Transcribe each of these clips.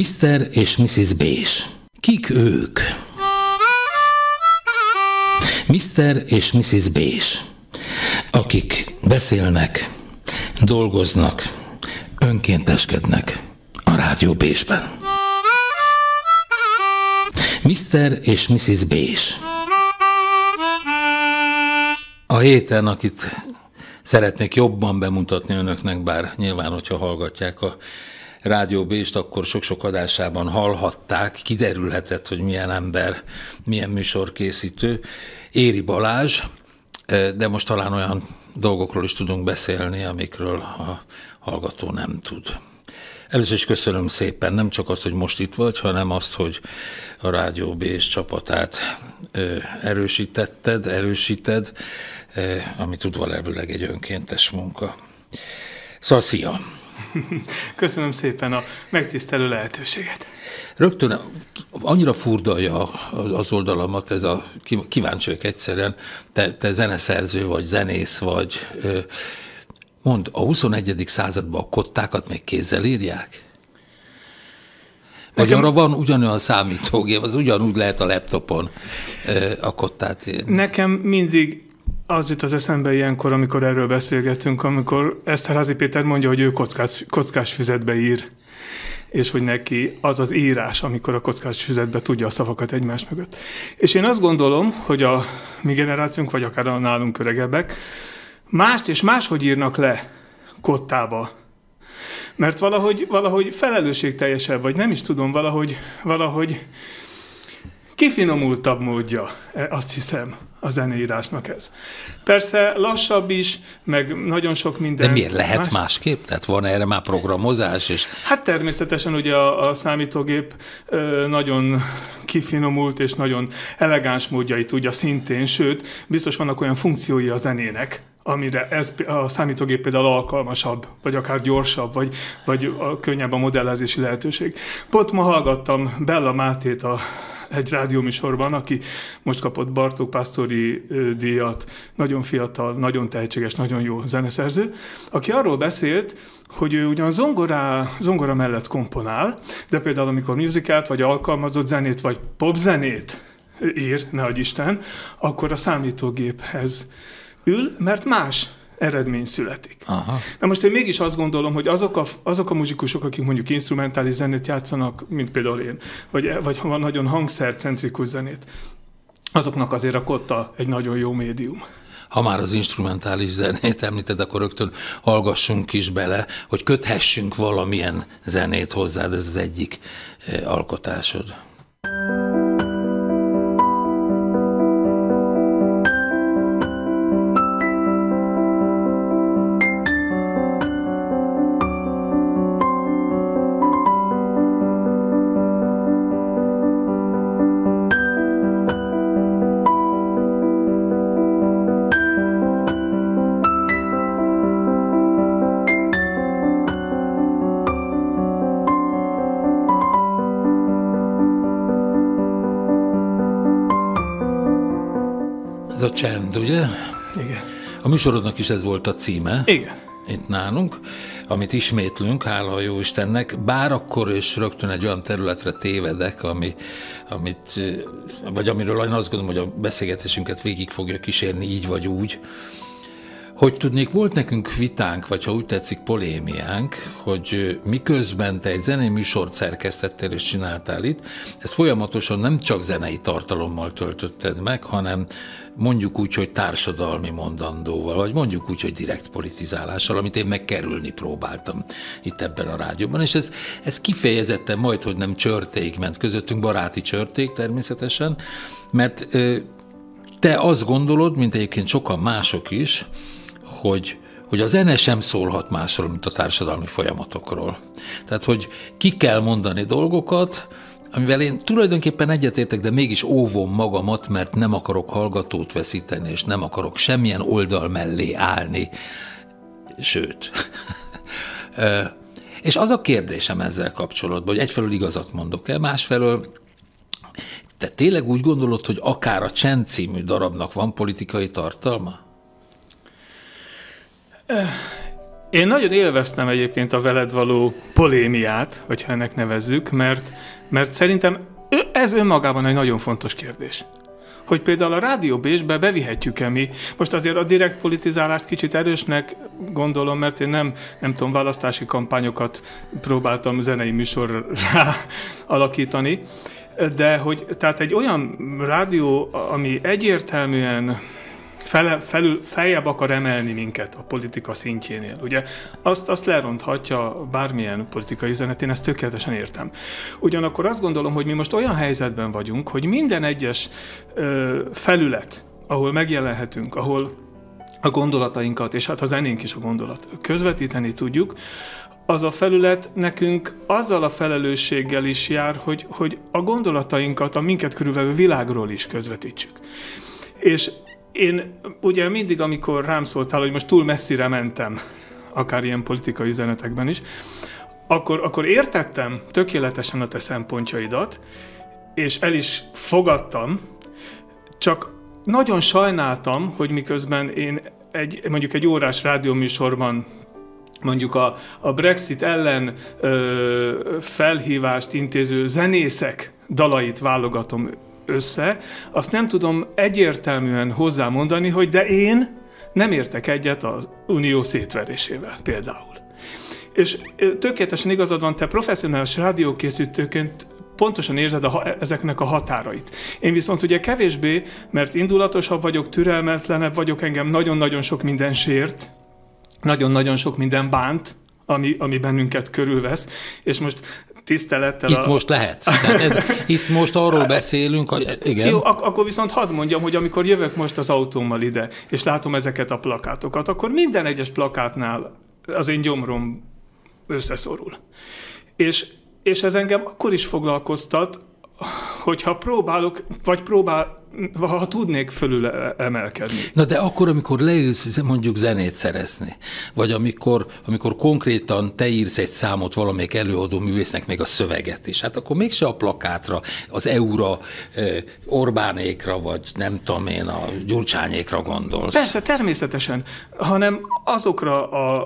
Mr. és Mrs. Bés. Kik ők? Mr. és Mrs. Bés, akik beszélnek, dolgoznak, önkénteskednek a Rádió Bésben. Mr. és Mrs. Bés. A héten, akit szeretnék jobban bemutatni önöknek, bár nyilván, hogyha hallgatják a Rádió Bést, akkor sok-sok adásában hallhatták, kiderülhetett, hogy milyen ember, milyen műsorkészítő. Éri Balázs, de most talán olyan dolgokról is tudunk beszélni, amikről a hallgató nem tud. Először is köszönöm szépen, nem csak azt, hogy most itt vagy, hanem azt, hogy a Rádió Bés csapatát erősíted, ami tudva levőleg egy önkéntes munka. Szóval szia! Köszönöm szépen a megtisztelő lehetőséget. Rögtön annyira furdalja az oldalamat, kíváncsi vagyok egyszerűen, te zeneszerző vagy, zenész vagy, mondd, a 21. században a kottákat még kézzel írják? Vagy arra van ugyanolyan számítógép, az ugyanúgy lehet a laptopon a kottát írni? Nekem mindig az jut az eszembe ilyenkor, amikor erről beszélgetünk, amikor Eszterházy Péter mondja, hogy ő kockás füzetbe ír, és hogy neki az az írás, amikor a kockás füzetbe tudja a szavakat egymás mögött. És én azt gondolom, hogy a mi generációnk, vagy akár a nálunk öregebbek, mást és máshogy írnak le kottába. Mert valahogy felelősségteljesebb, vagy nem is tudom, valahogy kifinomultabb módja, azt hiszem, a zeneírásnak ez. Persze lassabb is, meg nagyon sok minden. De miért lehet másképp? Tehát van erre már programozás? És... Hát természetesen ugye a számítógép nagyon kifinomult és nagyon elegáns módjait tudja szintén, sőt, biztos vannak olyan funkciói a zenének, amire ez a számítógép például alkalmasabb, vagy akár gyorsabb, vagy könnyebb a modellezési lehetőség. Pont ma hallgattam Bella Mátét egy rádióműsorban, aki most kapott Bartók Pásztori díjat, nagyon fiatal, nagyon tehetséges, nagyon jó zeneszerző, aki arról beszélt, hogy ő ugyan zongora mellett komponál, de például amikor musicalt, vagy alkalmazott zenét, vagy popzenét ír, nehogy Isten, akkor a számítógéphez ül, mert más eredmény születik. Aha. Na most én mégis azt gondolom, hogy azok a muzsikusok, akik mondjuk instrumentális zenét játszanak, mint például én, vagy nagyon hangszercentrikus zenét, azoknak azért a kotta egy nagyon jó médium. Ha már az instrumentális zenét említed, akkor rögtön hallgassunk is bele, hogy köthessünk valamilyen zenét hozzád, ez az egyik alkotásod. Ez a csend, ugye? Igen. A műsorodnak is ez volt a címe. Igen. Itt nálunk, amit ismétlünk, hála a jó Istennek, bár akkor is rögtön egy olyan területre tévedek, amiről én azt gondolom, hogy a beszélgetésünket végig fogja kísérni így vagy úgy, hogy tudnék, volt nekünk vitánk, vagy ha úgy tetszik, polémiánk, hogy miközben te egy zenei műsort szerkesztettél és csináltál itt, ezt folyamatosan nem csak zenei tartalommal töltötted meg, hanem mondjuk úgy, hogy társadalmi mondandóval, vagy mondjuk úgy, hogy direkt politizálással, amit én megkerülni próbáltam itt ebben a rádióban, és ez kifejezetten majd, hogy nem csörték ment közöttünk, baráti csörték természetesen, mert te azt gondolod, mint egyébként sokan mások is, hogy a zene sem szólhat másról, mint a társadalmi folyamatokról. Tehát, hogy ki kell mondani dolgokat, amivel én tulajdonképpen egyetértek, de mégis óvom magamat, mert nem akarok hallgatót veszíteni, és nem akarok semmilyen oldal mellé állni. Sőt. És az a kérdésem ezzel kapcsolatban, hogy egyfelől igazat mondok-e, másfelől te tényleg úgy gondolod, hogy akár a Csend című darabnak van politikai tartalma? Én nagyon élveztem egyébként a veled való polémiát, hogyha ennek nevezzük, mert szerintem ez önmagában egy nagyon fontos kérdés. Hogy például a Rádió Bécsbe bevihetjük-e mi. Most azért a direkt politizálást kicsit erősnek gondolom, mert én nem tudom, választási kampányokat próbáltam zenei műsorra alakítani, de hogy tehát egy olyan rádió, ami egyértelműen feljebb akar emelni minket a politika szintjénél. Ugye azt leronthatja bármilyen politikai üzenet, én ezt tökéletesen értem. Ugyanakkor azt gondolom, hogy mi most olyan helyzetben vagyunk, hogy minden egyes felület, ahol megjelenhetünk, ahol a gondolatainkat, és hát a zenénk is a gondolat, közvetíteni tudjuk, az a felület nekünk azzal a felelősséggel is jár, hogy a gondolatainkat a minket körülvevő világról is közvetítsük. És én ugye mindig, amikor rám szóltál, hogy most túl messzire mentem, akár ilyen politikai üzenetekben is, akkor értettem tökéletesen a te szempontjaidat, és el is fogadtam, csak nagyon sajnáltam, hogy miközben én mondjuk egy órás rádióműsorban mondjuk a Brexit ellen felhívást intéző zenészek dalait válogatom össze, azt nem tudom egyértelműen hozzámondani, hogy de én nem értek egyet az unió szétverésével például. És tökéletesen igazad van, te professzionális rádiókészítőként pontosan érzed ezeknek a határait. Én viszont ugye kevésbé, mert indulatosabb vagyok, türelmetlenebb vagyok, engem nagyon-nagyon sok minden sért, nagyon-nagyon sok minden bánt, ami bennünket körülvesz, és most tisztelettel... Itt most lehetsz. Itt most arról beszélünk, hogy igen. Jó, akkor viszont hadd mondjam, hogy amikor jövök most az autómmal ide, és látom ezeket a plakátokat, akkor minden egyes plakátnál az én gyomrom összeszorul. És ez engem akkor is foglalkoztat, hogyha próbálok, ha tudnék fölül emelkedni. Na de akkor, amikor leülsz mondjuk zenét szerezni, vagy amikor konkrétan te írsz egy számot valamelyik előadó művésznek még a szöveget is, hát akkor mégse a plakátra, az EU-ra, Orbánékra, vagy nem tudom én, a Gyurcsányékra gondolsz. Persze, természetesen, hanem azokra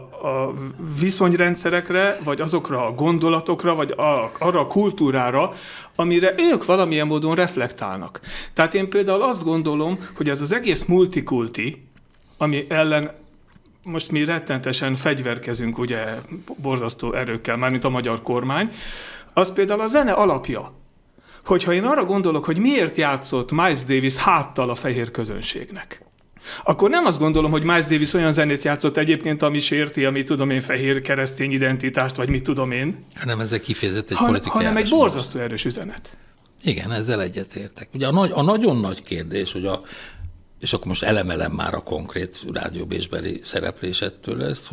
a viszonyrendszerekre, vagy azokra a gondolatokra, vagy arra a kultúrára, amire ők valamilyen módon reflektálnak. Tehát én például azt gondolom, hogy ez az egész multikulti, ami ellen most mi rettentesen fegyverkezünk, ugye borzasztó erőkkel, mármint a magyar kormány, az például a zene alapja. Hogyha én arra gondolok, hogy miért játszott Miles Davis háttal a fehér közönségnek, akkor nem azt gondolom, hogy Miles Davis olyan zenét játszott egyébként, ami sérti, ami tudom én, fehér keresztény identitást, vagy mit tudom én. Hanem ezzel kifejezett egy politikai hanem egy borzasztó erős üzenet. Igen, ezzel egyetértek. Ugye a nagyon nagy kérdés, hogy és akkor most elemelem már a konkrét Rádió Bécsbeli szereplésettől ezt,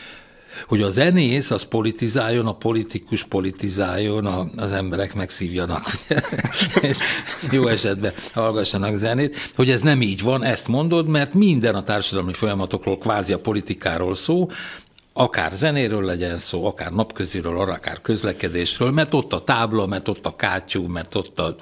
hogy a zenész az politizáljon, a politikus politizáljon, az emberek megszívjanak, ugye? És jó esetben hallgassanak zenét, hogy ez nem így van, ezt mondod, mert minden a társadalmi folyamatokról, kvázi a politikáról szó, akár zenéről legyen szó, akár napköziről, akár közlekedésről, mert ott a tábla, mert ott a kátyú, mert ott a...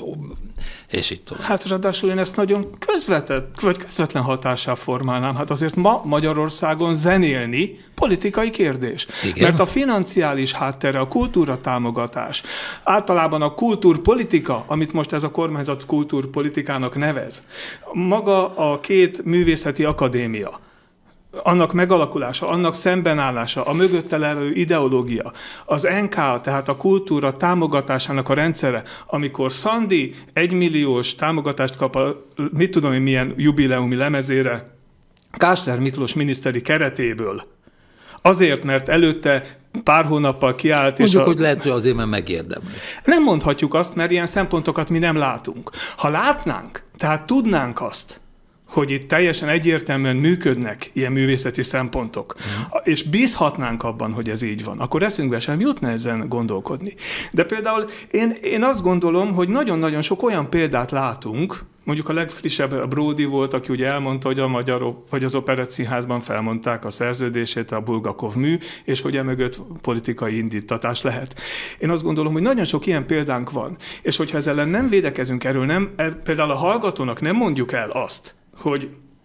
és itt tovább. Hát ráadásul én ezt nagyon közvetlen hatással formálnám. Hát azért ma Magyarországon zenélni politikai kérdés. Igen. Mert a financiális háttere, a kultúra támogatás, általában a kultúrpolitika, amit most ez a kormányzat kultúrpolitikának nevez, maga a két művészeti akadémia, annak megalakulása, annak szembenállása, a mögötte levő ideológia, az NK, tehát a kultúra támogatásának a rendszere, amikor Szandi 1 milliós támogatást kap a mit tudom én milyen jubileumi lemezére Kásler Miklós miniszteri keretéből, azért, mert előtte pár hónappal kiállt... Mondjuk, hogy lehet, hogy azért, mert megérdemli. Nem mondhatjuk azt, mert ilyen szempontokat mi nem látunk. Ha látnánk, tehát tudnánk azt, hogy itt teljesen egyértelműen működnek ilyen művészeti szempontok, és bízhatnánk abban, hogy ez így van, akkor eszünkbe sem jutna ezen gondolkodni. De például én azt gondolom, hogy nagyon-nagyon sok olyan példát látunk, mondjuk a legfrissebb a Bródi volt, aki ugye elmondta, hogy a Magyar vagy az Operettszínházban felmondták a szerződését, a Bulgakov mű, és hogy emögött politikai indítatás lehet. Én azt gondolom, hogy nagyon sok ilyen példánk van, és hogyha ezzel nem védekezünk erről, például a hallgatónak nem mondjuk el azt, hogy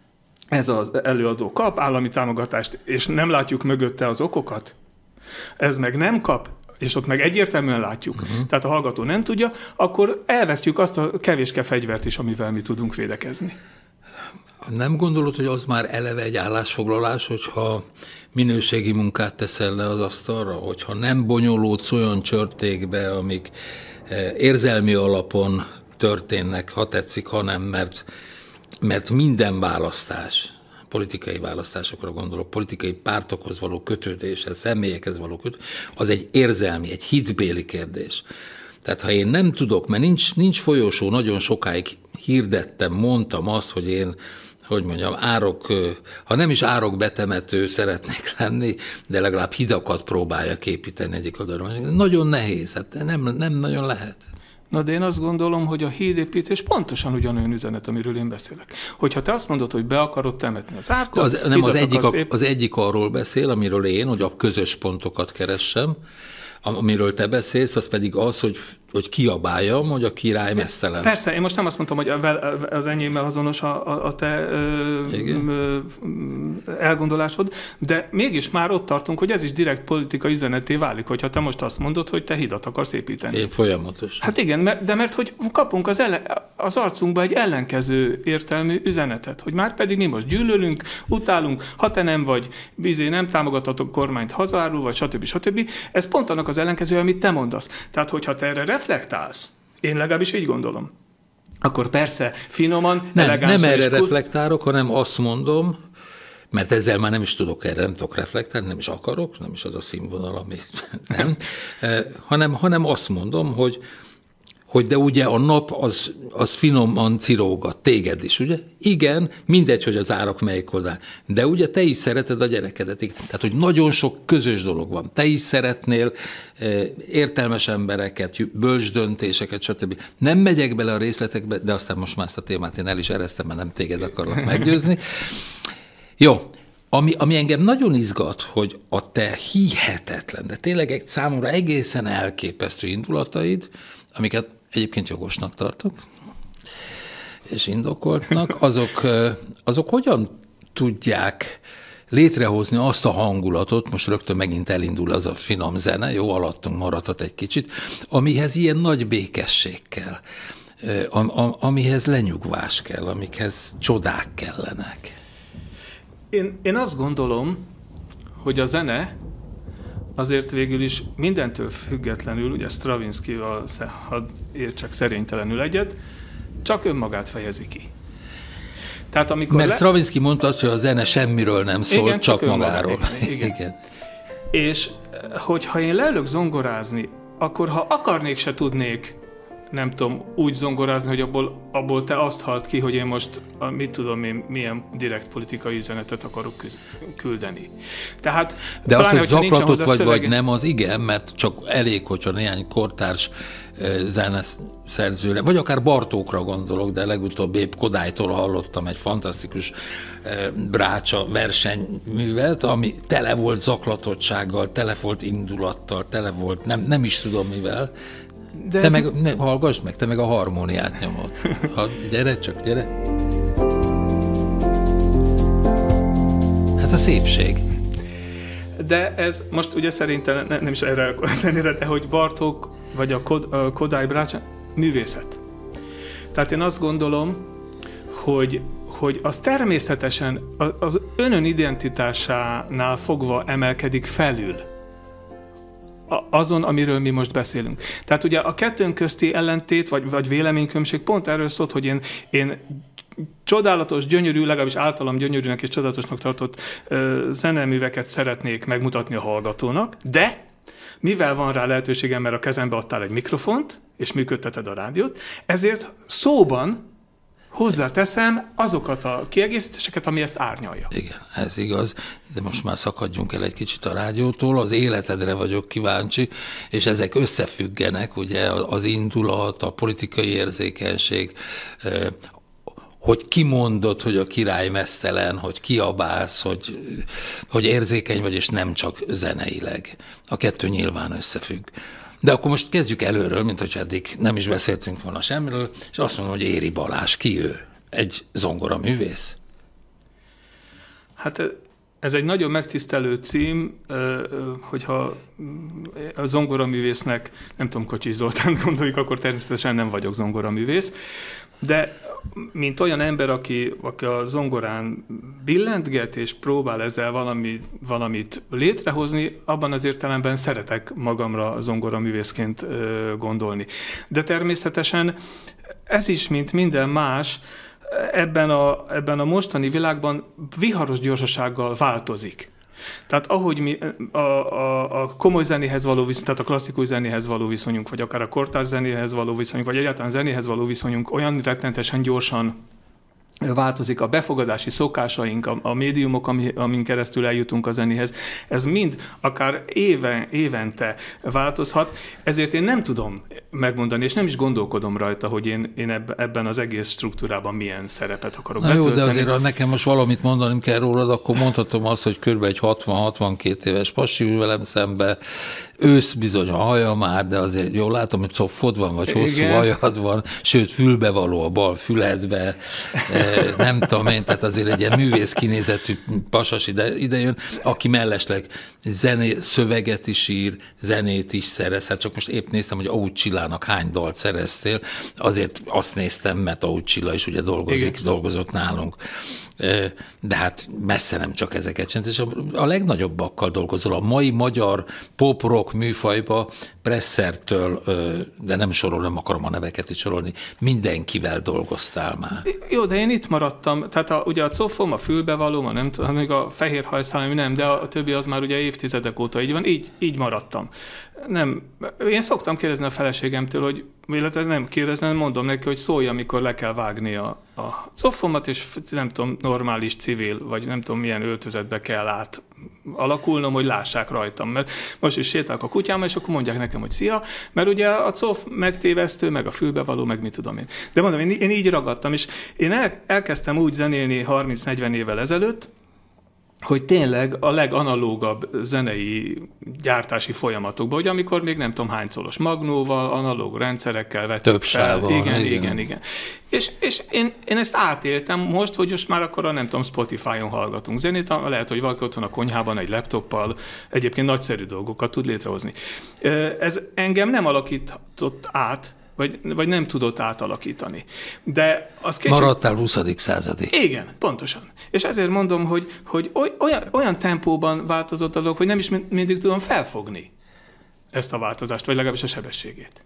ez az előadó kap állami támogatást, és nem látjuk mögötte az okokat, ez meg nem kap, és ott meg egyértelműen látjuk, tehát a hallgató nem tudja, akkor elvesztjük azt a kevéske fegyvert is, amivel mi tudunk védekezni. Nem gondolod, hogy az már eleve egy állásfoglalás, hogyha minőségi munkát teszel le az asztalra, hogyha nem bonyolódsz olyan csörtékbe, amik érzelmi alapon történnek, ha tetszik, hanem mert minden választás, politikai választásokra gondolok, politikai pártokhoz való kötődéshez, személyekhez való kötődés, az egy érzelmi, egy hitbéli kérdés. Tehát ha én nem tudok, mert nincs folyosó, nagyon sokáig hirdettem, mondtam azt, hogy én, hogy mondjam, ha nem is árokbetemető szeretnék lenni, de legalább hidakat próbáljak építeni egyik oldalon. Nagyon nehéz, hát nem nagyon lehet. Na de én azt gondolom, hogy a hídépítés pontosan ugyanolyan üzenet, amiről én beszélek. Hogyha te azt mondod, hogy be akarod temetni az árkot... Az egyik arról beszél, amiről én, hogy a közös pontokat keressem, amiről te beszélsz, az pedig az, hogy kiabáljam, hogy a király meztelen. Persze, én most nem azt mondtam, hogy az enyémmel azonos a te elgondolásod, de mégis már ott tartunk, hogy ez is direkt politikai üzeneté válik, hogyha te most azt mondod, hogy te hidat akarsz építeni. Én folyamatos. Hát igen, de mert hogy kapunk az arcunkba egy ellenkező értelmű üzenetet, hogy már pedig mi most gyűlölünk, utálunk, ha te nem vagy, nem támogathatok kormányt hazárul, vagy stb. Ez pont annak az ellenkező, amit te mondasz. Tehát, hogyha te erre reflektálsz, én legalábbis így gondolom, akkor persze finoman, elegánsan... Nem erre reflektálok, hanem azt mondom, mert ezzel már nem is tudok reflektálni, nem is akarok, nem is az a színvonal, amit nem, hanem azt mondom, hogy de ugye a nap az finoman cirógat téged is, ugye? Igen, mindegy, hogy az árak melyik oldal. De ugye te is szereted a gyerekedet. Tehát, hogy nagyon sok közös dolog van. Te is szeretnél értelmes embereket, bölcs döntéseket, stb. Nem megyek bele a részletekbe, de aztán most már ezt a témát én el is eresztem, mert nem téged akarok meggyőzni. Jó, ami engem nagyon izgat, hogy a te hihetetlen, de tényleg számomra egészen elképesztő indulataid, amiket egyébként jogosnak tartok, és indokoltnak, azok hogyan tudják létrehozni azt a hangulatot, most rögtön megint elindul az a finom zene, jó, alattunk maradhat egy kicsit, amihez ilyen nagy békesség kell, amihez lenyugvás kell, amikhez csodák kellenek. Én azt gondolom, hogy a zene azért végül is mindentől függetlenül, ugye Stravinskyval, hadd értsek szerénytelenül egyet, csak önmagát fejezi ki. Tehát amikor Stravinsky mondta azt, hogy a zene semmiről nem szól, igen, csak magáról. Igen. És hogyha én leülök zongorázni, akkor ha akarnék, se tudnék, nem tudom, úgy zongorázni, hogy abból te azt hallt ki, hogy én most, mit tudom én, milyen direkt politikai üzenetet akarok küldeni. Tehát, de az, hogy zaklatott vagy nem, az igen, mert csak elég, hogyha néhány kortárs zeneszerzőre, vagy akár Bartókra gondolok, de legutóbb épp Kodálytól hallottam egy fantasztikus brácsa versenyművet, ami tele volt zaklatottsággal, tele volt indulattal, tele volt, nem is tudom mivel. De te hallgass meg, te meg a harmóniát nyomod. Gyere. Hát a szépség. De ez most ugye szerintem nem is erre a zenére, de hogy Bartók vagy a Kodály brácsa művészet. Tehát én azt gondolom, hogy az természetesen az önön identitásánál fogva emelkedik felül azon, amiről mi most beszélünk. Tehát ugye a kettőnk közti ellentét, vagy véleménykülönbség pont erről szólt, hogy én csodálatos, gyönyörű, legalábbis általam gyönyörűnek és csodálatosnak tartott zeneműveket szeretnék megmutatni a hallgatónak, de mivel van rá lehetőségem, mert a kezembe adtál egy mikrofont, és működteted a rádiót, ezért szóban hozzáteszem azokat a kiegészítéseket, ami ezt árnyalja. Igen, ez igaz, de most már szakadjunk el egy kicsit a rádiótól, az életedre vagyok kíváncsi, és ezek összefüggenek, ugye az indulat, a politikai érzékenység, hogy kimondod, hogy a király meztelen, hogy kiabálsz, hogy érzékeny vagy, és nem csak zeneileg. A kettő nyilván összefügg. De akkor most kezdjük előről, mint hogy eddig nem is beszéltünk volna semmiről, és azt mondom, hogy Éri Balázs, ki ő? Egy zongoraművész? Hát ez egy nagyon megtisztelő cím, hogyha a zongoraművésznek, nem tudom, Kocsis Zoltánt gondoljuk, akkor természetesen nem vagyok zongoraművész, de mint olyan ember, aki a zongorán billentget, és próbál ezzel valamit létrehozni, abban az értelemben szeretek magamra zongoraművészként gondolni. De természetesen ez is, mint minden más, ebben a mostani világban viharos gyorsasággal változik. Tehát ahogy mi a komoly zenéhez való viszonyunk, tehát a klasszikus zenéhez való viszonyunk, vagy akár a kortárs zenéhez való viszonyunk, vagy egyáltalán zenéhez való viszonyunk olyan rettentesen gyorsan változik, a befogadási szokásaink, a médiumok, amin keresztül eljutunk a zenéhez, ez mind akár évente változhat, ezért én nem tudom megmondani, és nem is gondolkodom rajta, hogy én ebben az egész struktúrában milyen szerepet akarok betölteni. Jó, de azért ha nekem most valamit mondanim kell rólad, akkor mondhatom azt, hogy körülbelül egy 60-62 éves pasi ül velem szembe, ősz bizony a haja már, de azért jól látom, hogy cofod van, vagy hosszú hajad van, sőt, fülbevaló a bal füledbe, nem tudom én, tehát azért egy ilyen művész kinézetű pasas ide jön, aki mellesleg szöveget is ír, zenét is szerez. Hát csak most épp néztem, hogy Auth Csillának hány dalt szereztél, azért azt néztem, mert Auth Csilla is ugye dolgozott nálunk. De hát messze nem csak ezeket csinált, és a legnagyobbakkal dolgozol. A mai magyar pop-rock műfajba Presszertől, de nem akarom a neveket itt sorolni, mindenkivel dolgoztál már. Jó, de én itt maradtam, tehát ugye a cofom, a fülbevalóm, nem tudom, még a fehér hajszállam, nem, de a többi az már ugye évtizedek óta így van, így maradtam. Nem, én szoktam kérdezni a feleségemtől, hogy, illetve nem kérdezni, mondom neki, hogy szólj, amikor le kell vágni a cofomat, és nem tudom, normális civil, vagy nem tudom, milyen öltözetbe kell alakulnom, hogy lássák rajtam. Mert most is sétálok a kutyámmal, és akkor mondják nekem, hogy szia, mert ugye a cof megtévesztő, meg a fülbevaló, meg mit tudom én. De mondom, én így ragadtam, és én elkezdtem úgy zenélni 30-40 évvel ezelőtt, hogy tényleg a leganalógabb zenei gyártási folyamatokban, hogy amikor még nem tudom hány szolos magnóval, analóg rendszerekkel vettük fel. Igen. És én ezt átéltem most, hogy most már akkor nem tudom, Spotify-on hallgatunk zenét, lehet, hogy valaki otthon a konyhában egy laptoppal egyébként nagyszerű dolgokat tud létrehozni. Ez engem nem alakított át, vagy nem tudott átalakítani. De az maradtál 20. századi. Igen, pontosan. És ezért mondom, hogy olyan tempóban változott a dolog, hogy nem is mindig tudom felfogni ezt a változást, vagy legalábbis a sebességét.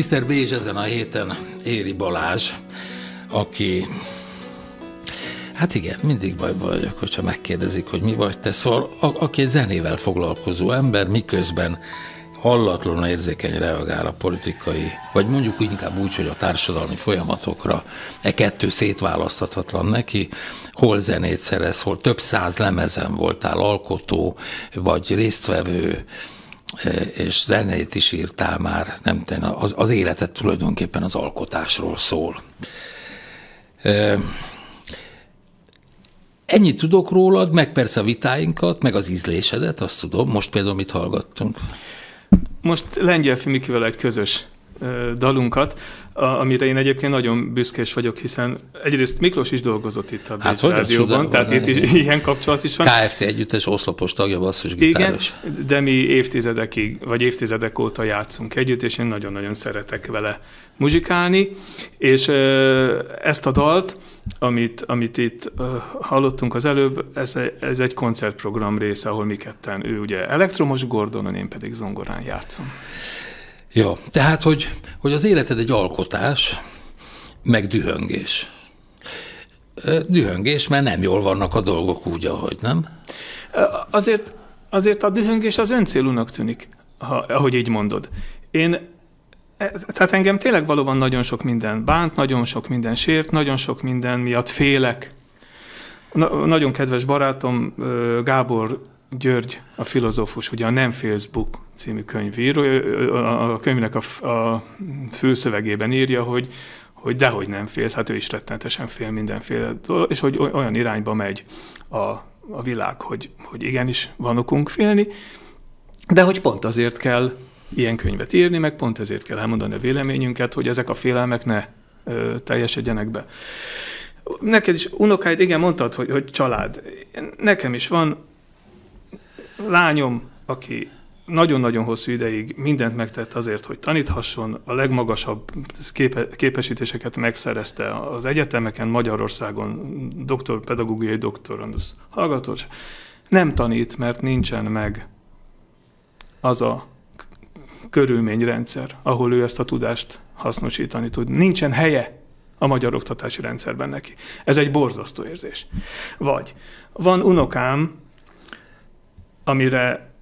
Mr. Bézs ezen a héten Éri Balázs, aki, hát igen, mindig bajban vagyok, hogyha megkérdezik, hogy mi vagy te, szóval aki egy zenével foglalkozó ember, miközben hallatlanul érzékeny reagál a politikai, vagy mondjuk inkább úgy, hogy a társadalmi folyamatokra. Kettő szétválaszthatatlan neki, hol zenét szerez, hol több száz lemezen voltál alkotó, vagy résztvevő, és zenét is írtál már, nem tudom, az életed tulajdonképpen az alkotásról szól. Ennyit tudok rólad, meg persze a vitáinkat, meg az ízlésedet, azt tudom. Most például mit hallgattunk? Most Lengyelfi Mikivel egy közös dalunkat, amire én egyébként nagyon büszkés vagyok, hiszen egyrészt Miklós is dolgozott itt a Bécs Rádióban, tehát itt is ilyen kapcsolat is van. Kft. Együttes oszlopos tagja, basszusgitáros. Igen, de mi évtizedek óta játszunk együtt, és én nagyon-nagyon szeretek vele muzsikálni, és ezt a dalt, amit itt hallottunk az előbb, ez egy koncertprogram része, ahol mi ketten, ő ugye elektromos Gordonon, én pedig zongorán játszom. Jó, tehát, hogy az életed egy alkotás, meg dühöngés. Dühöngés, mert nem jól vannak a dolgok úgy, ahogy, nem? Azért a dühöngés az öncélúnak tűnik, ahogy így mondod. Tehát engem tényleg valóban nagyon sok minden bánt, nagyon sok minden sért, nagyon sok minden miatt félek. Nagyon kedves barátom, Gábor György, a filozófus, ugye a Nem Facebook című könyvíró, a könyvnek a főszövegében írja, hogy dehogy nem félsz, hát ő is rettenetesen fél mindenféle, és hogy olyan irányba megy a világ, hogy igenis van okunk félni, de hogy pont azért kell ilyen könyvet írni, meg pont ezért kell elmondani a véleményünket, hogy ezek a félelmek ne teljesedjenek be. Neked is unokáid, igen, mondtad, hogy család. Nekem is van lányom, aki nagyon-nagyon hosszú ideig mindent megtett azért, hogy taníthasson, a legmagasabb képesítéseket megszerezte az egyetemeken, Magyarországon pedagógiai doktorandusz hallgatós. Nem tanít, mert nincsen meg az a körülményrendszer, ahol ő ezt a tudást hasznosítani tud. Nincsen helye a magyar oktatási rendszerben neki. Ez egy borzasztó érzés. Vagy van unokám, amire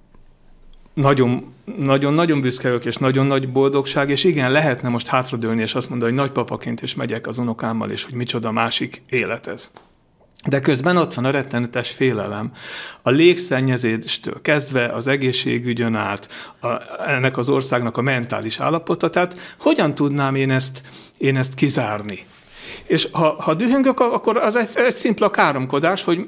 nagyon-nagyon büszke vagyok, és nagyon nagy boldogság, és igen, lehetne most hátradőlni, és azt mondani, hogy nagypapaként is megyek az unokámmal, és hogy micsoda másik élet ez. De közben ott van a rettenetes félelem. A légszennyezéstől kezdve az egészségügyön át, ennek az országnak a mentális állapota, tehát hogyan tudnám én ezt kizárni? És ha dühöngök, akkor az egy szimpla káromkodás, hogy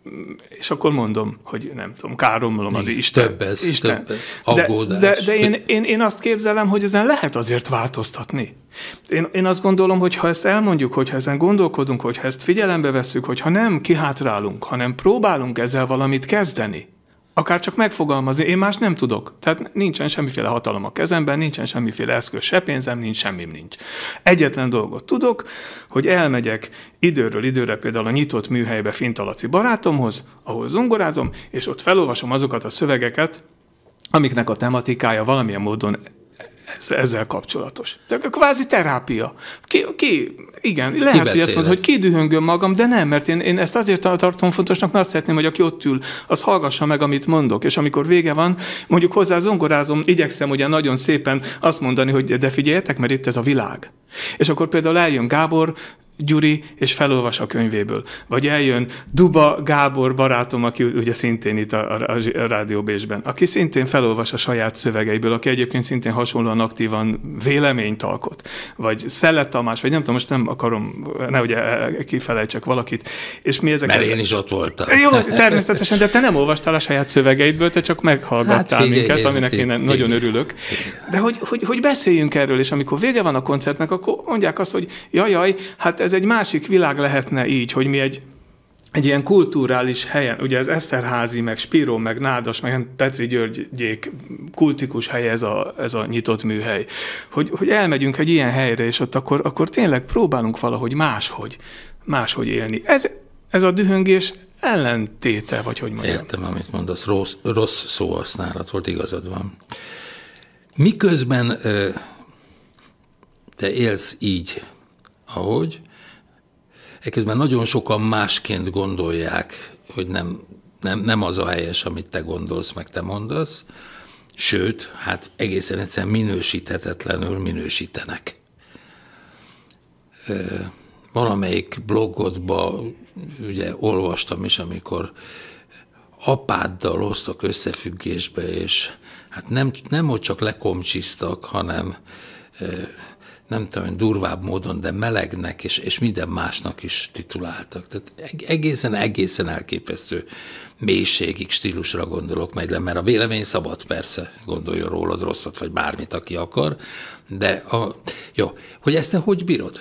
és akkor mondom, hogy nem tudom, káromlom az Isten. Több aggódás. De én azt képzelem, hogy ezen lehet azért változtatni. Én azt gondolom, hogy ha ezt elmondjuk, hogyha ezen gondolkodunk, hogyha ezt figyelembe vesszük, hogyha nem kihátrálunk, hanem próbálunk ezzel valamit kezdeni, akár csak megfogalmazni, én más nem tudok. Tehát nincsen semmiféle hatalom a kezemben, nincsen semmiféle eszköz, se pénzem, semmim nincs. Egyetlen dolgot tudok, hogy elmegyek időről időre például a nyitott műhelybe Fintalaci barátomhoz, ahol zongorázom, és ott felolvasom azokat a szövegeket, amiknek a tematikája valamilyen módon ezzel kapcsolatos. De kvázi terápia. Igen, lehet, hogy ezt mondod, hogy kidühöngöm magam, de nem, mert én ezt azért tartom fontosnak, mert azt szeretném, hogy aki ott ül, az hallgassa meg, amit mondok, és amikor vége van, mondjuk hozzá zongorázom, igyekszem ugye nagyon szépen azt mondani, hogy de figyeljetek, mert itt ez a világ. És akkor például eljön Gábor Gyuri, és felolvas a könyvéből. Vagy eljön Duba Gábor barátom, aki ugye szintén itt a Rádió Bécsben, aki szintén felolvas a saját szövegeiből, aki egyébként szintén hasonlóan aktívan véleményt alkot. Vagy Szellet Tamás, vagy nem tudom, most nem akarom, nehogy kifelejtsek valakit. És mi ezeket... Mert én is ott voltam. Jó, természetesen, de te nem olvastál a saját szövegeidből, te csak meghallgattál minket, aminek én nagyon örülök. De hogy beszéljünk erről, és amikor vége van a koncertnek, akkor mondják azt, hogy jaj, hát ez egy másik világ lehetne így, hogy mi egy ilyen kulturális helyen, ugye ez Eszterházy, meg Spiró, meg Nádas, meg Petri Györgyék kultikus hely ez a nyitott műhely. Hogy elmegyünk egy ilyen helyre, és ott akkor tényleg próbálunk valahogy máshogy élni. Ez a dühöngés ellentéte, vagy hogy mondjam. Értem, amit mondasz, rossz szóhasználat volt, igazad van. Miközben te élsz így, ahogy, eközben nagyon sokan másként gondolják, hogy nem az a helyes, amit te gondolsz, meg te mondasz, sőt, hát egészen egyszerűen minősíthetetlenül minősítenek. Valamelyik blogodban ugye olvastam is, amikor apáddal hoztak összefüggésbe, és hát nem hogy csak lekomcsiztak, hanem nem tudom, durvább módon, de melegnek, és minden másnak is tituláltak. Tehát egészen elképesztő mélységig, stílusra gondolok megy le, mert a vélemény szabad, persze, gondoljon rólad rosszat, vagy bármit, aki akar, de jó, hogy ezt te hogy bírod?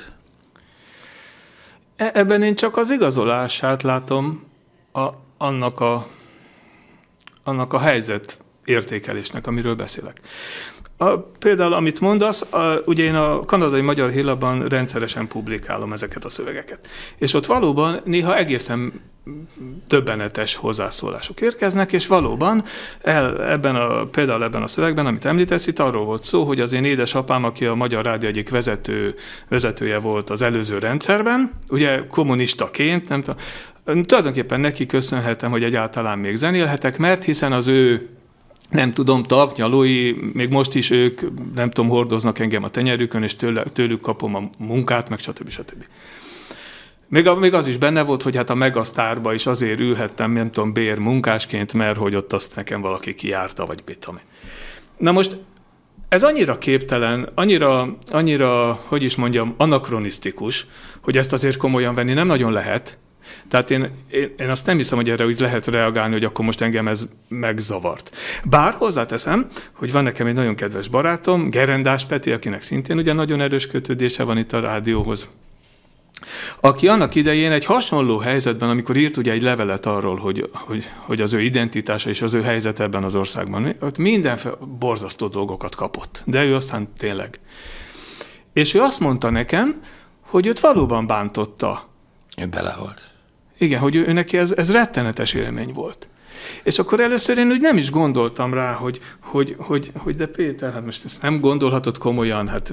Ebben én csak az igazolását látom annak a helyzet értékelésnek, amiről beszélek. Például, amit mondasz, ugye én a Kanadai Magyar Hírlapban rendszeresen publikálom ezeket a szövegeket. És ott valóban néha egészen döbbenetes hozzászólások érkeznek, és valóban például ebben a szövegben, amit említesz, itt arról volt szó, hogy az én édesapám, aki a Magyar Rádió egyik vezetője volt az előző rendszerben, ugye kommunistaként, nem tudom, tulajdonképpen neki köszönhetem, hogy egyáltalán még zenélhetek, mert hiszen az ő nem tudom, tapnyalói, még most is ők, nem tudom, hordoznak engem a tenyerükön, és tőlük kapom a munkát, meg stb. Még az is benne volt, hogy hát a Megasztárba is azért ülhettem, nem tudom, bérmunkásként, mert hogy ott azt nekem valaki kijárta, vagy mit tudom. Na most ez annyira képtelen, annyira, hogy is mondjam, anakronisztikus, hogy ezt azért komolyan venni nem nagyon lehet. Tehát én azt nem hiszem, hogy erre úgy lehet reagálni, hogy akkor most engem ez megzavart. Bár hozzáteszem, hogy van nekem egy nagyon kedves barátom, Gerendás Peti, akinek szintén ugye nagyon erős kötődése van itt a rádióhoz, aki annak idején egy hasonló helyzetben, amikor írt ugye egy levelet arról, hogy az ő identitása és az ő helyzet ebben az országban, ott mindenféle borzasztó dolgokat kapott. De ő aztán tényleg. És ő azt mondta nekem, hogy őt valóban bántotta. Ő belehalt. Igen, hogy ő neki ez rettenetes élmény volt. És akkor először én úgy nem is gondoltam rá, hogy de Péter, hát most ezt nem gondolhatod komolyan, hát...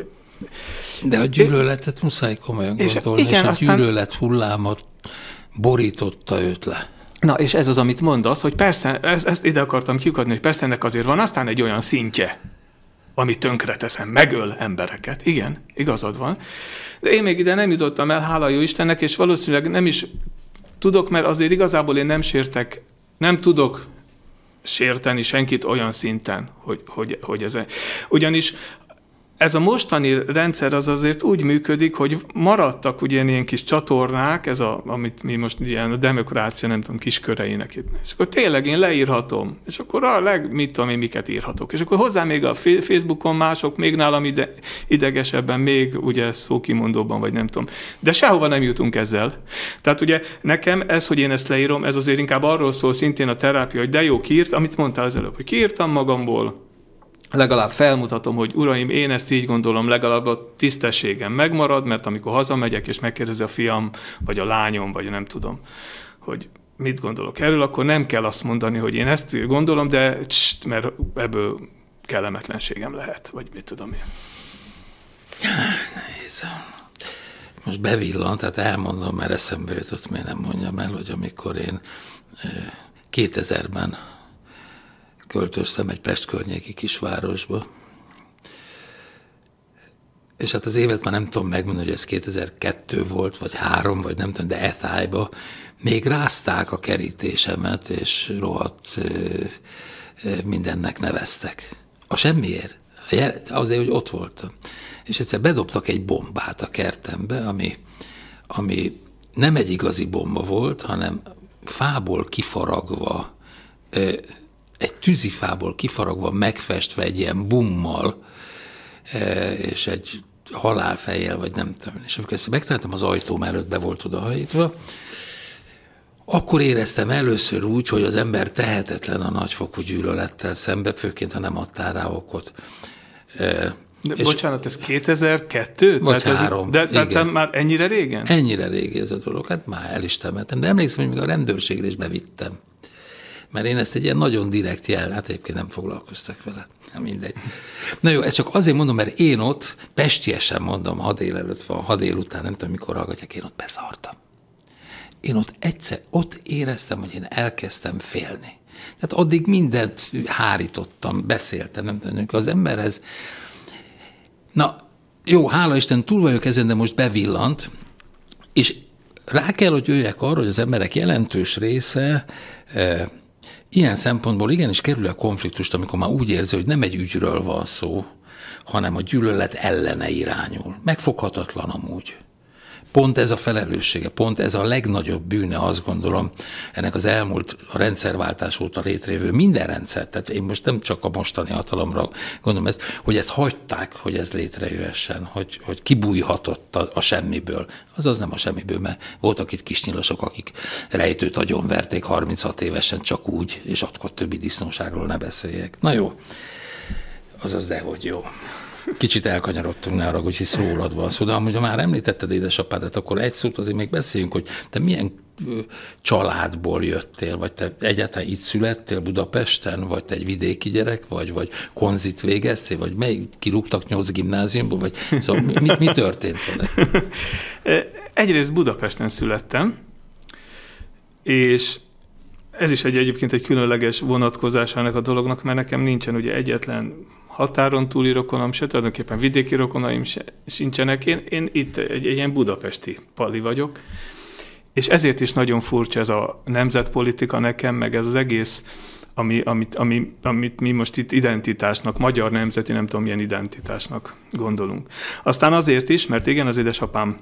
De a gyűlöletet muszáj komolyan gondolni, és a gyűlölet hullámot borította őt le. Na, és ez az, amit mondasz, hogy persze, ezt ide akartam kiukadni, hogy persze ennek azért van aztán egy olyan szintje, ami tönkreteszem, megöl embereket. Igen, igazad van. De én még ide nem jutottam el, hála jó Istennek, és valószínűleg nem is tudok, mert azért igazából én nem tudok sérteni senkit olyan szinten, hogy ez... Ugyanis ez a mostani rendszer az azért úgy működik, hogy maradtak ugye ilyen kis csatornák, amit mi most ilyen a demokrácia, nem tudom, kisköreinek itt. És akkor tényleg én leírhatom, és akkor mit tudom én, miket írhatok. És akkor hozzá még a Facebookon mások, még nálam idegesebben, még ugye szókimondóban, vagy nem tudom. De sehova nem jutunk ezzel. Tehát ugye nekem ez, hogy én ezt leírom, ez azért inkább arról szól szintén a terápia, hogy de jó, kiírt, amit mondtál az előbb, hogy kiírtam magamból, legalább felmutatom, hogy uraim, én ezt így gondolom, legalább a tisztességem megmarad, mert amikor hazamegyek, és megkérdezi a fiam, vagy a lányom, vagy nem tudom, hogy mit gondolok erről, akkor nem kell azt mondani, hogy én ezt gondolom, de mert ebből kellemetlenségem lehet, vagy mit tudom én. Nehéz. Most bevillant, tehát elmondom, mert eszembe jutott, miért nem mondjam el, hogy amikor én 2000-ben költöztem egy Pest környéki kisvárosba, és hát az évet már nem tudom megmondani, hogy ez 2002 volt, vagy 3, vagy nem tudom, de Etályba még rázták a kerítésemet, és rohadt mindennek neveztek. A semmiért. Azért, hogy ott voltam. És egyszer bedobtak egy bombát a kertembe, ami nem egy igazi bomba volt, hanem fából kifaragva, egy tűzifából kifaragva, megfestve egy ilyen bummal, és egy halálfejjel, vagy nem tudom. És amikor ezt megtaláltam, az ajtóm előtt be volt odahajítva, akkor éreztem először úgy, hogy az ember tehetetlen a nagyfokú gyűlölettel szembe, főként, ha nem adtál rá okot. De bocsánat, ez 2002? Vagy 3. De már ennyire régen? Ennyire régi ez a dolog. Hát már el is temettem. De emlékszem, hogy még a rendőrségre is bevittem. Mert én ezt egy ilyen nagyon direkt jel, hát egyébként nem foglalkoztak vele. Nem mindegy. Na jó, ezt csak azért mondom, mert én ott, pestiesen mondom, ha délelőtt van, ha délután, nem tudom, mikor hallgatják, én ott beszartam. Én ott éreztem, hogy én elkezdtem félni. Tehát addig mindent hárítottam, beszéltem, nem tudom, az emberhez. Na, jó, hála Isten, túl vagyok ezen, de most bevillant, és rá kell, hogy jöjjek arra, hogy az emberek jelentős része ilyen szempontból igenis kerül a konfliktust, amikor már úgy érzi, hogy nem egy ügyről van szó, hanem a gyűlölet ellene irányul. Megfoghatatlan amúgy. Pont ez a felelőssége, pont ez a legnagyobb bűne, azt gondolom, ennek az elmúlt, a rendszerváltás óta létrejövő minden rendszer, tehát én most nem csak a mostani hatalomra gondolom ezt, hogy ezt hagyták, hogy ez létrejöhessen, hogy kibújhatott a semmiből. Azaz nem a semmiből, mert voltak itt kisnyilasok, akik rejtőt agyonverték 36 évesen csak úgy, és akkor többi disznóságról ne beszéljek. Na jó, azaz dehogy jó. Kicsit elkanyarodtunk, ne arra, hogy hisz rólad van szó, de amúgy, ha már említetted édesapádat, akkor egy szót azért még beszéljünk, hogy te milyen családból jöttél, vagy te egyáltalán itt születtél Budapesten, vagy te egy vidéki gyerek, vagy konzit végeztél, vagy kirúgtak 8 gimnáziumból, vagy szóval mi történt vele? Egyrészt Budapesten születtem, és ez is egyébként egy különleges vonatkozása ennek a dolognak, mert nekem nincsen ugye egyetlen határon túli rokonom, se tulajdonképpen vidéki rokonaim sincsenek. Én itt egy ilyen budapesti pali vagyok, és ezért is nagyon furcsa ez a nemzetpolitika nekem, meg ez az egész, amit mi most itt identitásnak, magyar nemzeti, nem tudom milyen identitásnak gondolunk. Aztán azért is, mert igen, az édesapám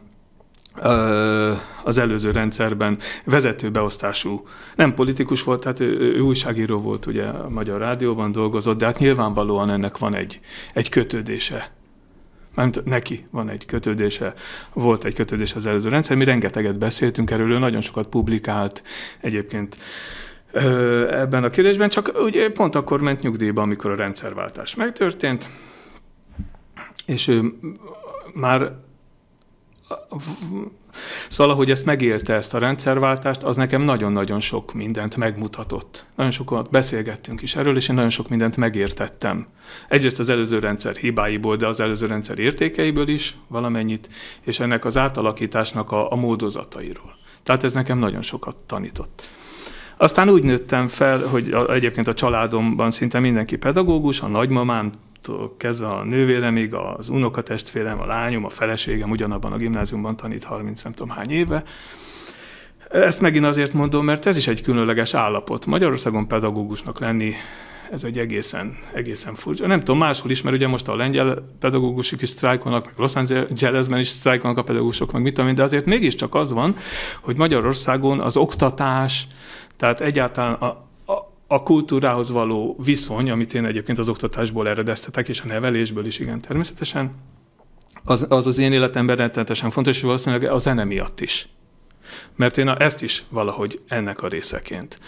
az előző rendszerben vezetőbeosztású, nem politikus volt, tehát ő újságíró volt, ugye a Magyar Rádióban dolgozott, de hát nyilvánvalóan ennek van egy kötődése. Mármint neki van egy kötődése, volt egy kötődése az előző rendszer, mi rengeteget beszéltünk erről, ő nagyon sokat publikált egyébként ebben a kérdésben, csak ugye pont akkor ment nyugdíjba, amikor a rendszerváltás megtörtént, és ő már szóval, ahogy ezt megélte, ezt a rendszerváltást, az nekem nagyon-nagyon sok mindent megmutatott. Nagyon sokat beszélgettünk is erről, és én nagyon sok mindent megértettem. Egyrészt az előző rendszer hibáiból, de az előző rendszer értékeiből is valamennyit, és ennek az átalakításnak a módozatairól. Tehát ez nekem nagyon sokat tanított. Aztán úgy nőttem fel, hogy egyébként a családomban szinte mindenki pedagógus, a nagymamámtól kezdve a nővéremig, az unokatestvérem, a lányom, a feleségem ugyanabban a gimnáziumban tanít 30 nem tudom hány éve. Ezt megint azért mondom, mert ez is egy különleges állapot. Magyarországon pedagógusnak lenni, ez egy egészen furcsa. Nem tudom, máshol is, mert ugye most a lengyel pedagógusok is sztrájkolnak, meg Los Angelesben is sztrájkolnak a pedagógusok, meg mit tudom én, de azért mégiscsak az van, hogy Magyarországon az oktatás, tehát egyáltalán a kultúrához való viszony, amit én egyébként az oktatásból eredeztetek, és a nevelésből is, igen, természetesen, az én életemben rettenetesen fontos, és valószínűleg a zene miatt is. Mert én ezt is valahogy ennek a részeként.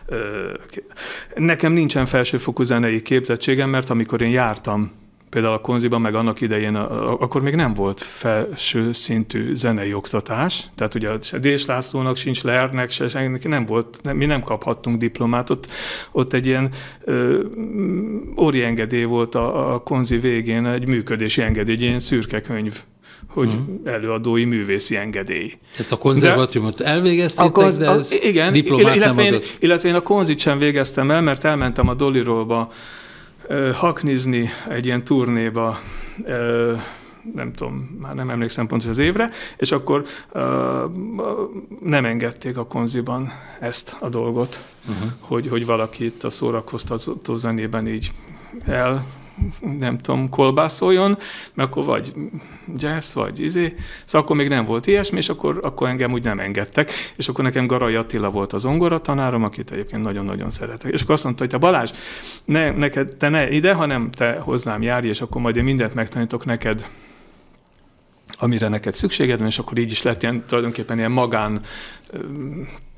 Nekem nincsen felsőfokú zenei képzettségem, mert amikor én jártam például a konziban, meg annak idején, akkor még nem volt felső szintű zenei oktatás, tehát ugye se Dés Lászlónak sincs, Lernek se, senkinek nem volt, mi nem kaphattunk diplomát, ott egy ilyen óri engedély volt a konzi végén, egy működési engedély, egy ilyen szürke könyv, hogy előadói művészi engedély. Tehát a konzervatóriumot elvégeztétek, de ez igen, diplomát nem adott. Illetve én a konzit sem végeztem el, mert elmentem a Dollyrolba haknizni egy ilyen turnéba, nem tudom, már nem emlékszem pontosan az évre, és akkor nem engedték a konziban ezt a dolgot, hogy valaki itt a szórakoztató zenében így nem tudom, kolbászoljon, mert akkor vagy jazz, vagy szóval akkor még nem volt ilyesmi, és akkor engem úgy nem engedtek, és akkor nekem Garai Attila volt a zongoratanárom, akit egyébként nagyon-nagyon szeretek. És akkor azt mondta, hogy te Balázs, te ne ide, hanem te hozzám járj, és akkor majd én mindent megtanítok neked, amire neked szükséged van, és akkor így is lett ilyen, tulajdonképpen ilyen magán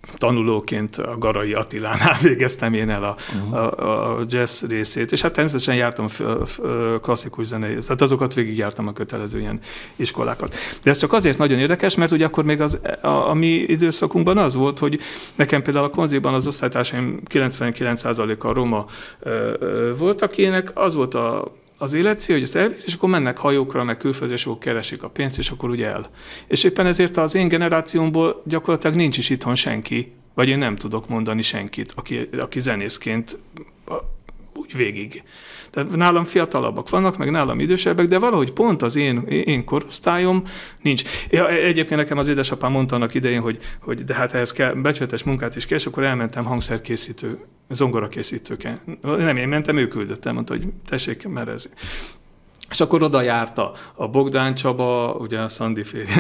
tanulóként a Garai Attilánál végeztem én el a jazz részét, és hát természetesen jártam klasszikus zenei, tehát azokat végigjártam a kötelező ilyen iskolákat. De ez csak azért nagyon érdekes, mert ugye akkor még a mi időszakunkban az volt, hogy nekem például a konziban az osztálytársaim 99%-a roma volt, akinek az volt az életcél, hogy ezt elvégzik, és akkor mennek hajókra, meg külföldre, és akkor keresik a pénzt, és akkor ugye el. És éppen ezért az én generációmból gyakorlatilag nincs is itthon senki, vagy én nem tudok mondani senkit, aki zenészként úgy végig. Tehát nálam fiatalabbak vannak, meg nálam idősebbek, de valahogy pont az én korosztályom nincs. Egyébként nekem az édesapám mondta annak idején, hogy de hát ehhez kell becsületes munkát is kell, és akkor elmentem hangszerkészítő, zongorakészítőkkel. Nem én mentem, ő küldött el, mondta, hogy tessék, mert ez. És akkor oda járta a Bogdán Csaba, ugye a Szandi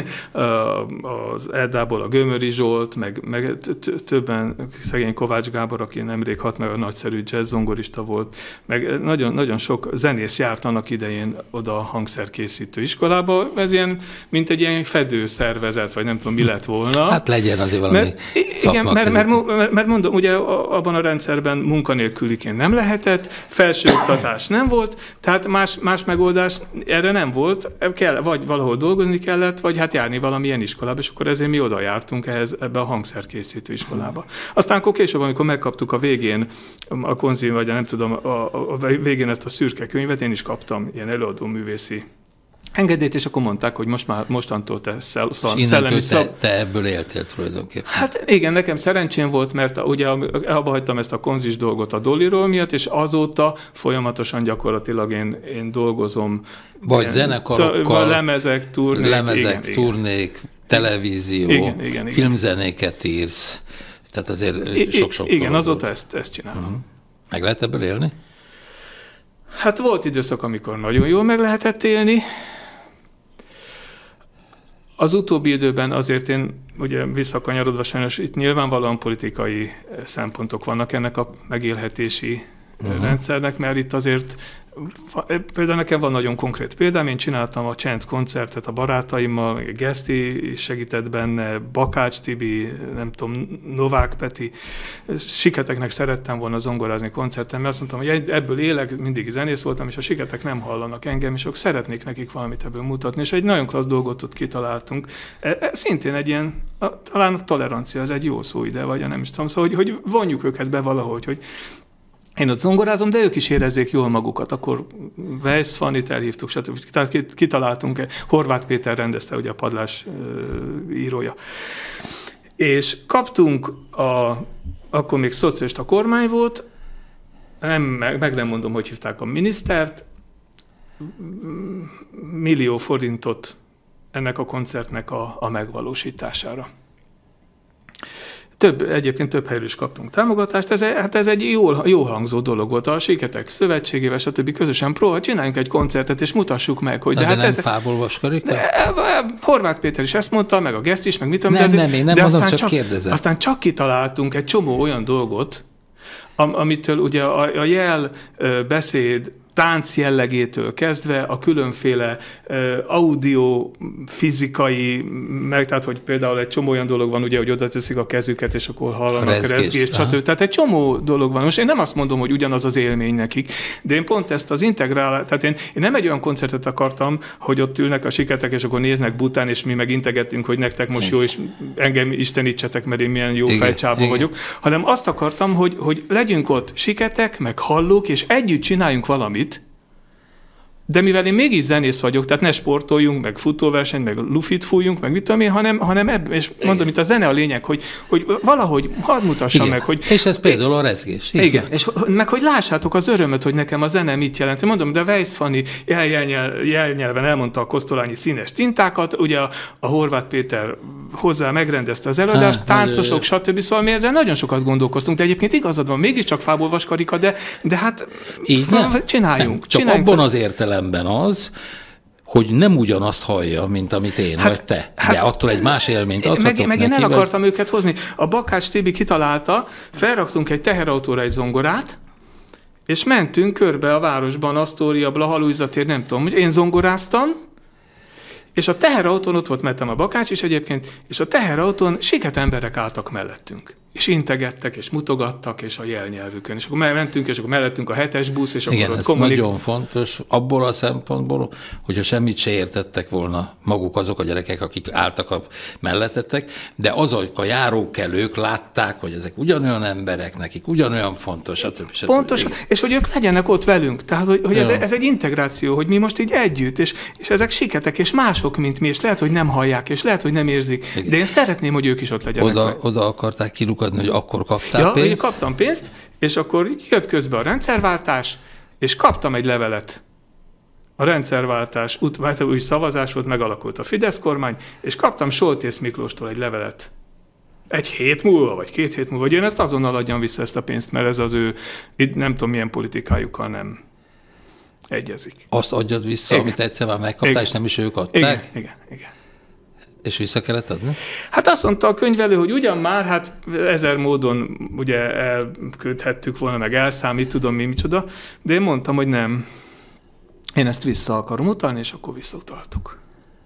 az Eddából a Gömöri Zsolt, meg többen, szegény Kovács Gábor, aki nemrég halt meg, a nagyszerű jazz zongorista volt, meg nagyon, nagyon sok zenész járt annak idején oda a hangszerkészítő iskolába. Ez ilyen, mint egy ilyen fedőszervezet, vagy nem tudom, mi lett volna. Hát legyen azért valami szakma. Mert mondom, ugye abban a rendszerben munkanélküliként nem lehetett, felsőoktatás nem volt, tehát más megoldás erre nem volt, vagy valahol dolgozni kellett, vagy hát járni valamilyen iskolába, és akkor ezért mi oda jártunk ebbe a hangszerkészítő iskolába. Aztán akkor később, amikor megkaptuk a végén, a konzin, vagy nem tudom, a végén ezt a szürke könyvet, én is kaptam ilyen előadó művészi engedélyt, és akkor mondták, hogy mostantól te szellemi te ebből éltél tulajdonképpen. Hát igen, nekem szerencsém volt, mert ugye abba hagytam ezt a konzis dolgot a Dollyról miatt, és azóta folyamatosan gyakorlatilag én dolgozom. Vagy zenekarokkal, lemezek, turnék, televízió, igen. Filmzenéket írsz. Tehát azért sok-sok igen, azóta ezt csinálom. Uh-huh. Meg lehet ebből élni? Hát volt időszak, amikor nagyon jól meg lehetett élni. Az utóbbi időben azért én, ugye visszakanyarodva sajnos, itt nyilvánvalóan politikai szempontok vannak ennek a megélhetési rendszernek, mert itt azért például nekem van nagyon konkrét példám, én csináltam a Csend koncertet a barátaimmal, Geszti segített benne, Bakács Tibi, nem tudom, Novák Peti, Siketeknek szerettem volna zongorázni koncerten, mert azt mondtam, hogy ebből élek, mindig zenész voltam, és a Siketek nem hallanak engem, és akkor szeretnék nekik valamit ebből mutatni, és egy nagyon klassz dolgot ott kitaláltunk. Szintén egy ilyen, talán a tolerancia, ez egy jó szó ide, vagy nem is tudom, szóval, hogy vonjuk őket be valahogy, hogy én ott zongorázom, de ők is érezzék jól magukat. Akkor Weiss Fannit elhívtuk, stb. Tehát kitaláltunk, Horváth Péter rendezte, ugye a Padlás írója. És kaptunk, akkor még szocialista kormány volt, meg nem mondom, hogy hívták a minisztert, $1 millió ennek a koncertnek a megvalósítására. Egyébként több helyről is kaptunk támogatást, ez egy jól hangzó dolog volt. A Siketek Szövetségével, stb. Közösen csináljunk egy koncertet, és mutassuk meg, hogy... De nem fából vaskarik? Horváth Péter is ezt mondta, meg a Geszt is, meg mit tudom. Én nem mondom, csak kérdezem. Aztán csak kitaláltunk egy csomó olyan dolgot, amitől ugye a jel, beszéd, tánc jellegétől kezdve a különféle audio, fizikai, tehát hogy például egy csomó olyan dolog van, ugye, hogy oda teszik a kezüket, és akkor hallanak rezgést, stb. Tehát egy csomó dolog van. Most én nem azt mondom, hogy ugyanaz az élmény nekik, de én pont ezt az tehát én nem egy olyan koncertet akartam, hogy ott ülnek a Siketek, és akkor néznek bután, és mi meg integetünk, hogy nektek most jó, és engem istenítsetek, mert én milyen jó fejcsába vagyok, hanem azt akartam, hogy legyünk ott Siketek, meg hallók, és együtt csináljunk valamit. De mivel én mégis zenész vagyok, tehát ne sportoljunk, meg futóversenyt, meg lufit fújjunk, meg mit tudom én, hanem ebben, és mondom, itt a zene a lényeg, hogy valahogy hadd mutassa meg, hogy... És ez például a rezgés. Igen, és meg hogy lássátok az örömöt, hogy nekem a zene mit jelent. Mondom, de Weiss Fanni jelnyelven elmondta a kosztolányi színes tintákat, ugye a Horváth Péter hozzá megrendezte az előadást, táncosok, stb. Szóval mi ezzel nagyon sokat gondolkoztunk, de egyébként igazad van, mégiscsak fából vaskarika, de hát csináljunk. Csak abban az értelemben az, hogy nem ugyanazt hallja, mint amit én, vagy te. De attól egy más élményt adhatok meg én el akartam őket hozni. A Bakács Tibi kitalálta, felraktunk egy teherautóra egy zongorát, és mentünk körbe a városban, Asztória, Blaha Lujza tér, nem tudom, én zongoráztam, És a teherautón ott volt Metem a Bakács is egyébként, és a teherautón siket emberek álltak mellettünk. És integettek, és mutogattak, és a jelnyelvükön. És akkor mentünk, és akkor mellettünk a 7-es busz, és igen, akkor ott ez nagyon fontos, abból a szempontból, hogyha semmit se értettek volna maguk azok a gyerekek, akik álltak a mellettetek, de azok a járókelők látták, hogy ezek ugyanolyan emberek, nekik ugyanolyan fontos. Pontosan, és hogy ők legyenek ott velünk. Tehát, hogy ez egy integráció, hogy mi most így együtt, és ezek siketek, és mások, mint mi, és lehet, hogy nem hallják, és lehet, hogy nem érzik. Igen. De én szeretném, hogy ők is ott legyenek. Oda akarták kilukadni, hogy akkor kaptál pénzt? Ja, kaptam pénzt, és akkor jött közben a rendszerváltás, és kaptam egy levelet. A rendszerváltás, új szavazás volt, megalakult a Fidesz kormány, és kaptam Soltész Miklóstól egy levelet. 1 hét múlva, vagy 2 hét múlva, hogy én ezt azonnal adjam vissza ezt a pénzt, mert ez az ő, nem tudom milyen politikájukkal nem egyezik. Azt adjad vissza, igen, amit egyszer már megkaptál, igen, és nem is ők adták? Igen. És vissza kellett adni? Hát azt mondta a könyvelő, hogy ugyan már, hát 1000 módon ugye elküldhettük volna, meg elszámít, tudom micsoda, de én mondtam, hogy nem. Én ezt vissza akarom utalni, és akkor visszautaltuk.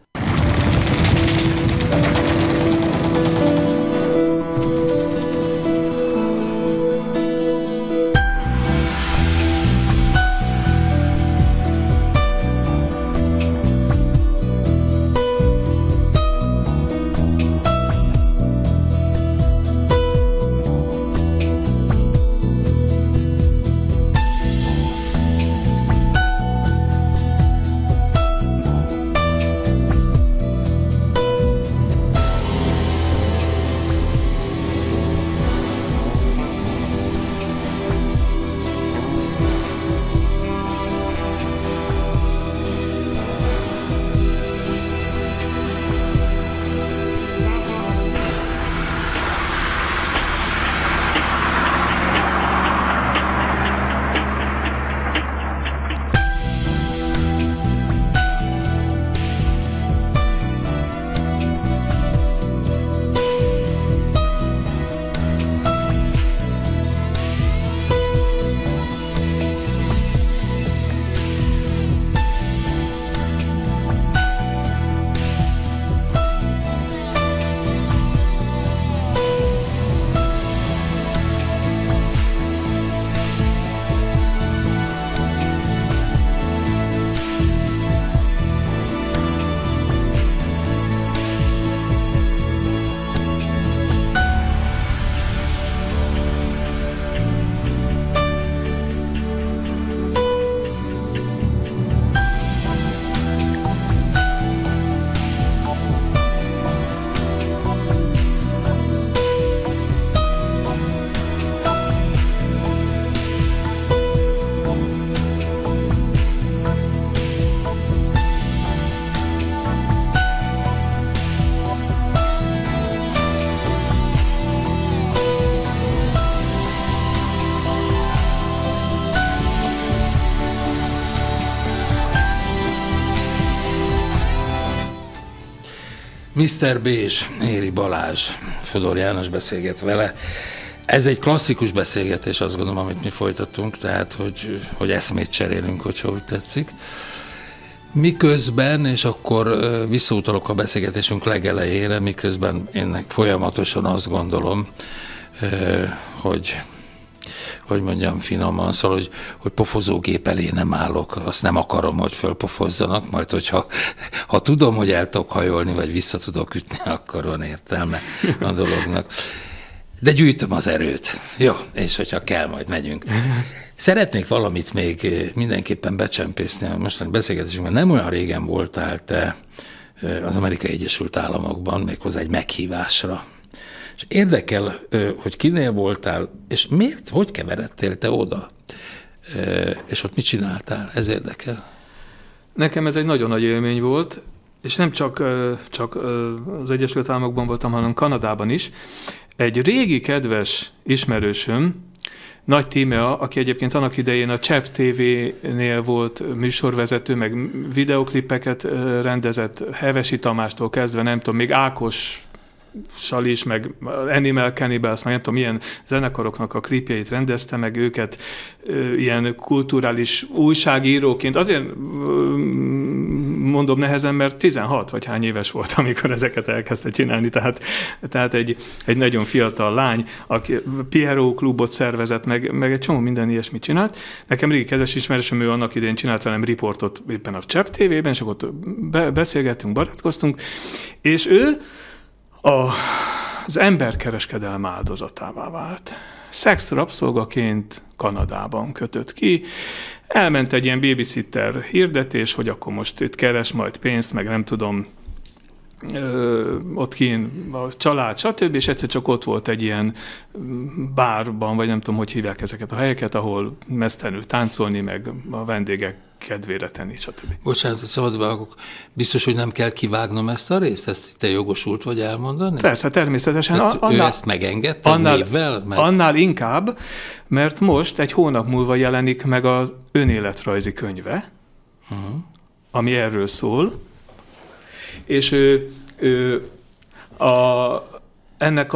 Mr. B és Éri Balázs, Fodor János beszélget vele. Ez egy klasszikus beszélgetés, azt gondolom, amit mi folytatunk, tehát, hogy eszmét cserélünk, hogyha úgy tetszik. Miközben, és akkor visszautalok a beszélgetésünk legelejére, miközben én folyamatosan azt gondolom, hogy mondjam finoman, szóval, hogy pofozógép elé nem állok, azt nem akarom, hogy fölpofozzanak, majd hogyha tudom, hogy el tudok hajolni, vagy vissza tudok ütni, akkor van értelme a dolognak. De gyűjtöm az erőt. Jó, és hogyha kell, majd megyünk. Szeretnék valamit még mindenképpen becsempészni a mostani beszélgetésünkben. Nem olyan régen voltál te az Amerikai Egyesült Államokban, méghozzá egy meghívásra. És érdekel, hogy kinél voltál, és miért, hogy keveredtél te oda, és ott mit csináltál? Ez érdekel. Nekem ez egy nagyon nagy élmény volt, és nem csak az Egyesült Államokban voltam, hanem Kanadában is. Egy régi kedves ismerősöm, Nagy Tímea, aki egyébként annak idején a Csepp TV-nél volt műsorvezető, meg videoklipeket rendezett, Hevesi Tamástól kezdve, nem tudom, még Ákos is, meg Animal Cannibals, nem tudom, milyen zenekaroknak a klipjeit rendezte, meg őket ilyen kulturális újságíróként. Azért mondom nehezen, mert 16 vagy hány éves volt, amikor ezeket elkezdte csinálni, tehát egy nagyon fiatal lány, aki Pierrot klubot szervezett, meg egy csomó minden ilyesmit csinált. Nekem régi kedves ismerősöm, ő annak idején csinált velem riportot éppen a Csepp TV-ben, és akkor ott beszélgettünk, barátkoztunk, és ő az emberkereskedelem áldozatává vált. Szexrabszolgaként Kanadában kötött ki, elment egy ilyen babysitter hirdetés, hogy akkor most itt keres majd pénzt, meg nem tudom, ott kín a család, stb. És egyszer csak ott volt egy ilyen bárban, vagy nem tudom, hogy hívják ezeket a helyeket, ahol mesztelenül táncolni, meg a vendégek kedvére tenni, stb. Bocsánat, szabadba, biztos, hogy nem kell kivágnom ezt a részt? Ezt te jogosult vagy elmondani? Persze, természetesen. Ő ezt megengedte névvel? Annál inkább, mert most egy hónap múlva jelenik meg az önéletrajzi könyve, ami erről szól, és ennek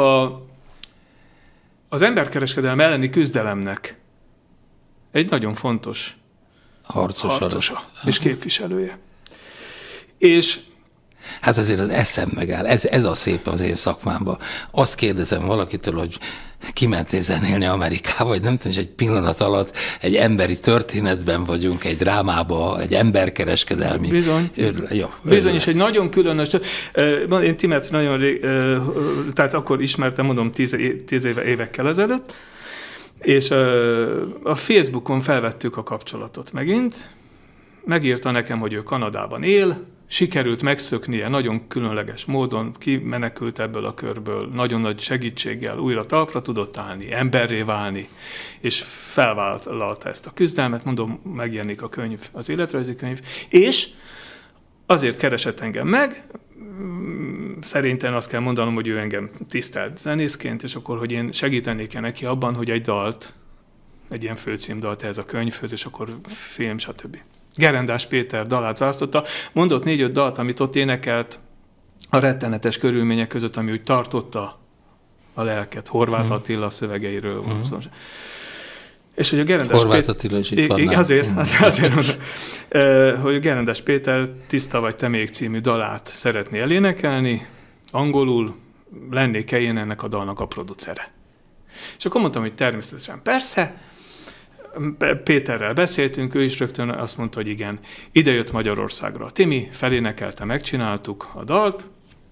az emberkereskedelem elleni küzdelemnek egy nagyon fontos harcosa és képviselője. És hát azért az eszem megáll. Ez a szép az én szakmámban. Azt kérdezem valakitől, hogy kimentél zenélni Amerikába, vagy nem tudom, és egy pillanat alatt egy emberi történetben vagyunk, egy drámában, egy emberkereskedelmi. Bizony. Bizony, és egy nagyon különös. Én Timet nagyon tehát akkor ismertem, mondom, 10 évekkel ezelőtt, és a Facebookon felvettük a kapcsolatot megint. Megírta nekem, hogy ő Kanadában él, sikerült megszöknie nagyon különleges módon, kimenekült ebből a körből, nagyon nagy segítséggel újra talpra tudott állni, emberré válni, és felvállalta ezt a küzdelmet, mondom, megjelenik a könyv, az életrajzi könyv, és azért keresett engem meg, szerintem azt kell mondanom, hogy ő engem tisztelt zenészként, és akkor, hogy én segítenék neki abban, hogy egy dalt, egy ilyen főcímdalt ehhez a könyvhöz, és akkor film, stb. Gerendás Péter dalát választotta, mondott 4-5 dalt, amit ott énekelt a rettenetes körülmények között, ami úgy tartotta a lelket. Horváth Attila szövegeiről volt szó. És hogy a Gerendás Horváth Attila is itt van. Azért hogy a Gerendás Péter Tiszta vagy te még című dalát szeretné elénekelni, angolul lennék-e én ennek a dalnak a producere. És akkor mondtam, hogy természetesen persze, Péterrel beszéltünk, ő is rögtön azt mondta, hogy igen. Ide jött Magyarországra a Timi, felénekelte, megcsináltuk a dalt,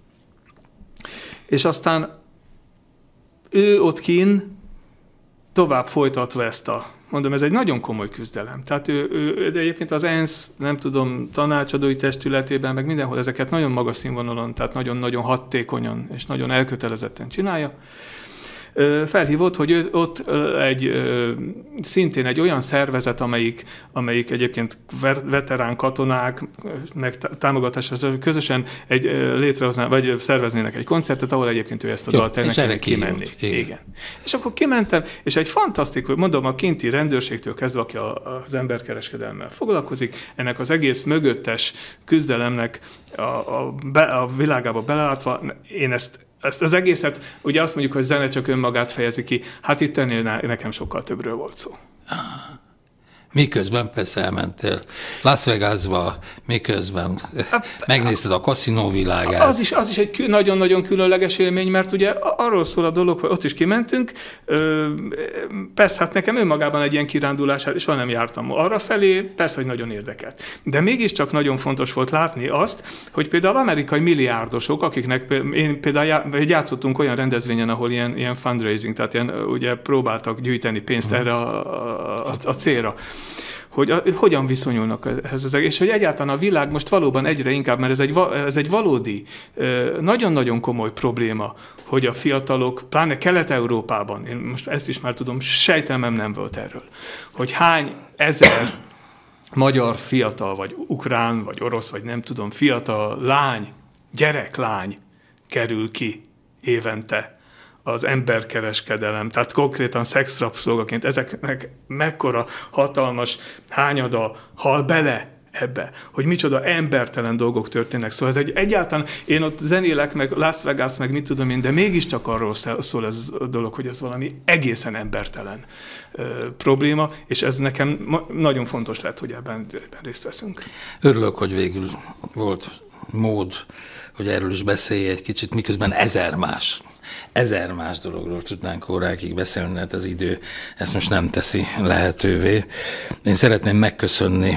és ő ott kín tovább folytatva mondom, ez egy nagyon komoly küzdelem. Tehát de egyébként az ENSZ, nem tudom, tanácsadói testületében, meg mindenhol ezeket nagyon magas színvonalon, tehát nagyon-nagyon hatékonyan és nagyon elkötelezetten csinálja. Felhívott, hogy ott szintén egy olyan szervezet, amelyik egyébként veterán katonák meg támogatása közösen létrehozná, vagy szerveznének egy koncertet, ahol egyébként ő ezt a dalt el kimenni. Igen. És akkor kimentem, és egy fantasztikus, mondom, a kinti rendőrségtől kezdve, aki az emberkereskedelemmel foglalkozik, ennek az egész mögöttes küzdelemnek a világába belelátva, én ezt az egészet, ugye azt mondjuk, hogy zene csak önmagát fejezi ki, hát itt ennél nekem sokkal többről volt szó. Miközben persze elmentél Las Vegasba, miközben megnézted a kaszinó világát. Az is egy nagyon-nagyon különleges élmény, mert ugye arról szól a dolog, hogy ott is kimentünk, persze hát nekem önmagában egy ilyen kirándulás, és soha nem jártam arrafelé, persze, hogy nagyon érdekelt. De mégiscsak nagyon fontos volt látni azt, hogy például amerikai milliárdosok, akiknek én például játszottunk olyan rendezvényen, ahol ilyen fundraising, tehát ilyen, ugye próbáltak gyűjteni pénzt erre a célra, hogy hogyan viszonyulnak ehhez, és hogy egyáltalán a világ most valóban egyre inkább, mert ez egy valódi, nagyon-nagyon komoly probléma, hogy a fiatalok, pláne Kelet-Európában, én most ezt is már tudom, sejtelmem nem volt erről, hogy hány ezer magyar fiatal, vagy ukrán, vagy orosz, vagy nem tudom, fiatal lány, gyereklány kerül ki évente az emberkereskedelem, tehát konkrétan szexrabszolgaként, ezeknek mekkora hatalmas hányada hal bele ebbe, hogy micsoda embertelen dolgok történnek. Szóval ez egyáltalán, én ott zenélek, meg Las Vegas, meg mit tudom én, de mégiscsak arról szól ez a dolog, hogy ez valami egészen embertelen probléma, és ez nekem nagyon fontos lett, hogy ebben részt veszünk. Örülök, hogy végül volt mód, hogy erről is beszélj egy kicsit, miközben ezer más dologról tudnánk órákig beszélni, hát az idő ezt most nem teszi lehetővé. Én szeretném megköszönni,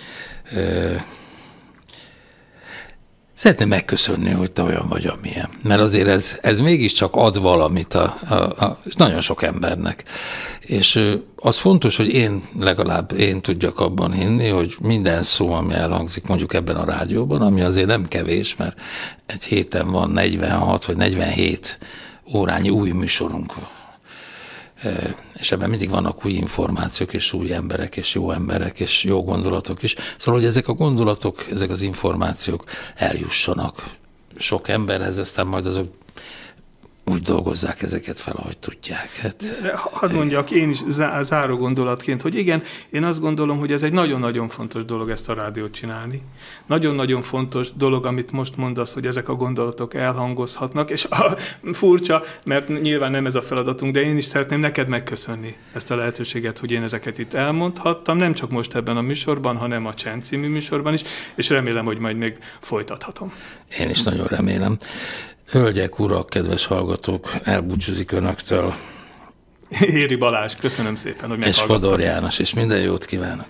hogy te olyan vagy, amilyen. Mert azért ez mégiscsak ad valamit a nagyon sok embernek. És az fontos, hogy legalább én tudjak abban hinni, hogy minden szó, ami elhangzik mondjuk ebben a rádióban, ami azért nem kevés, mert egy héten van 46 vagy 47 órányi új műsorunk. És ebben mindig vannak új információk, és új emberek, és jó gondolatok is. Szóval, hogy ezek a gondolatok, ezek az információk eljussanak sok emberhez, aztán majd azok úgy dolgozzák ezeket fel, ahogy tudják. Hát, hadd mondjak én is záró gondolatként, hogy igen, én azt gondolom, hogy ez egy nagyon-nagyon fontos dolog ezt a rádiót csinálni. Nagyon-nagyon fontos dolog, amit most mondasz, hogy ezek a gondolatok elhangozhatnak, és furcsa, mert nyilván nem ez a feladatunk, de én is szeretném neked megköszönni ezt a lehetőséget, hogy én ezeket itt elmondhattam, nem csak most ebben a műsorban, hanem a Csend című műsorban is, és remélem, hogy majd még folytathatom. Én is nagyon remélem. Hölgyek, urak, kedves hallgatók, elbúcsúzik önöktől. Éri Balázs, köszönöm szépen, hogy meghallgattam. És Fodor János, és minden jót kívánok.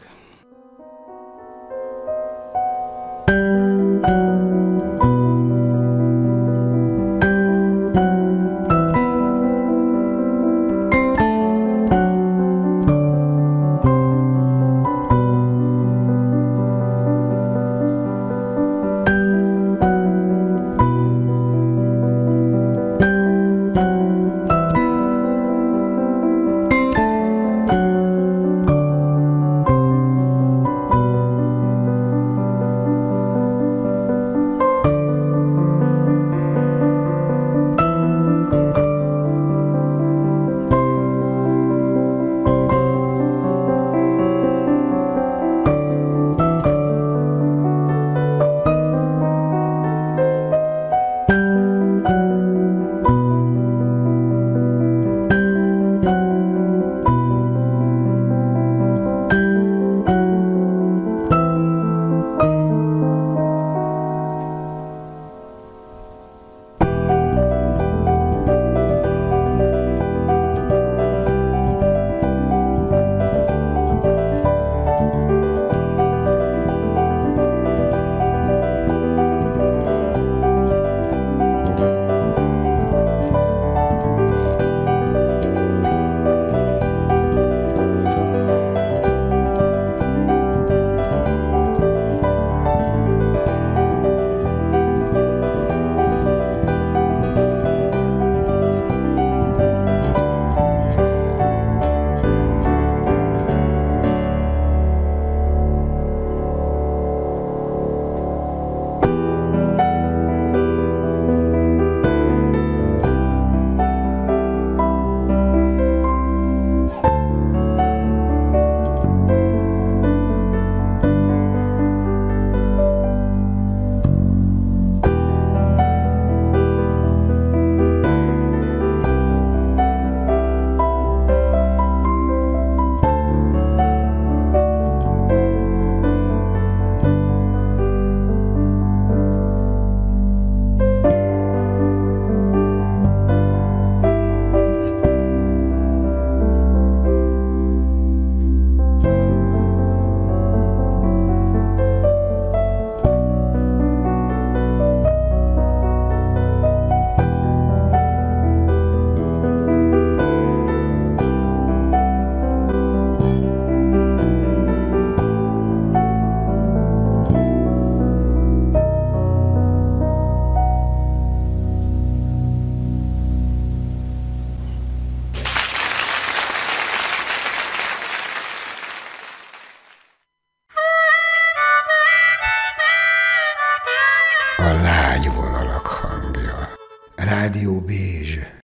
A lágy vonalak hangja. Rádió Bézs.